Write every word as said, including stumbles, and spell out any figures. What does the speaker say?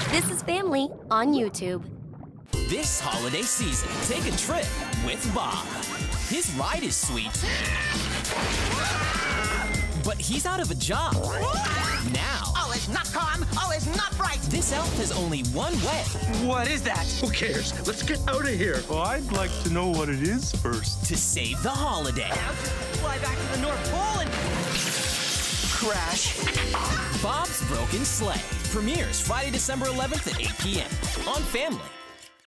This is Family on YouTube. This holiday season, take a trip with Bob. His ride is sweet, but he's out of a job. Now, all is not calm, all is not bright. This elf has only one way. What is that? Who cares? Let's get out of here. Well, I'd like to know what it is first. To save the holiday. Now just fly back to the North Pole and crash. Bob's Broken Sleigh premieres Friday, December eleventh at eight p m on Family.